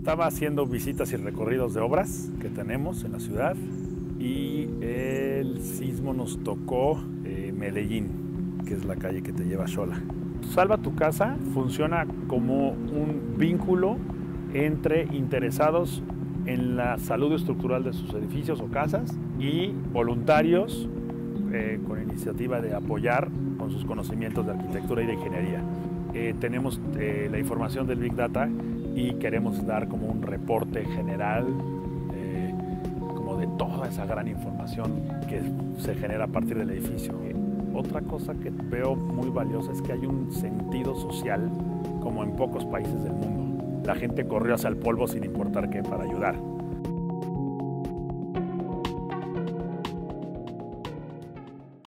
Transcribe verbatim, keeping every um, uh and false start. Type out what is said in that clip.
Estaba haciendo visitas y recorridos de obras que tenemos en la ciudad y el sismo nos tocó eh, Medellín, que es la calle que te lleva a Xola. Salva tu Casa funciona como un vínculo entre interesados en la salud estructural de sus edificios o casas y voluntarios eh, con iniciativa de apoyar con sus conocimientos de arquitectura y de ingeniería. Eh, tenemos eh, la información del Big Data y queremos dar como un reporte general eh, como de toda esa gran información que se genera a partir del edificio. Eh, otra cosa que veo muy valiosa es que hay un sentido social como en pocos países del mundo. La gente corrió hacia el polvo sin importar qué para ayudar.